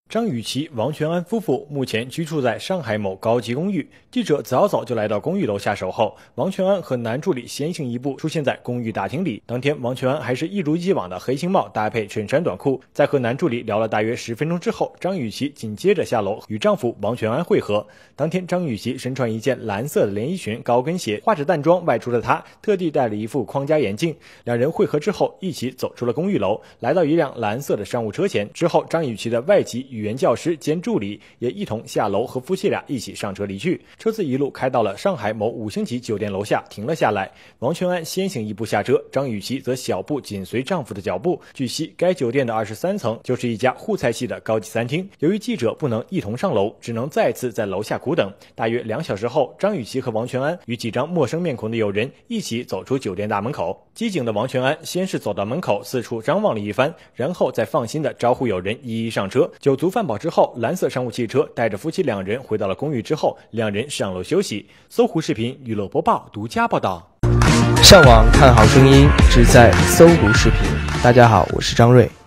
张雨绮、王全安夫妇目前居住在上海某高级公寓。记者早早就来到公寓楼下守候。王全安和男助理先行一步出现在公寓大厅里。当天，王全安还是一如既往的黑青帽搭配衬衫短裤。在和男助理聊了大约10分钟之后，张雨绮紧接着下楼与丈夫王全安会合。当天，张雨绮身穿一件蓝色的连衣裙、高跟鞋，化着淡妆外出的她，特地戴了一副框架眼镜。两人会合之后，一起走出了公寓楼，来到一辆蓝色的商务车前。之后，张雨绮的外籍语言教师兼助理也一同下楼，和夫妻俩一起上车离去。车子一路开到了上海某5星级酒店楼下，停了下来。王全安先行一步下车，张雨绮则小步紧随丈夫的脚步。据悉，该酒店的23层就是一家沪菜系的高级餐厅。由于记者不能一同上楼，只能再次在楼下苦等。大约2小时后，张雨绮和王全安与几张陌生面孔的友人一起走出酒店大门口。机警的王全安先是走到门口四处张望了一番，然后再放心的招呼友人一一上车。酒足饭饱之后，蓝色商务汽车带着夫妻2人回到了公寓之后，两人上楼休息。搜狐视频娱乐播报独家报道。 上网看好声音，只在搜狐视频。大家好，我是张瑞。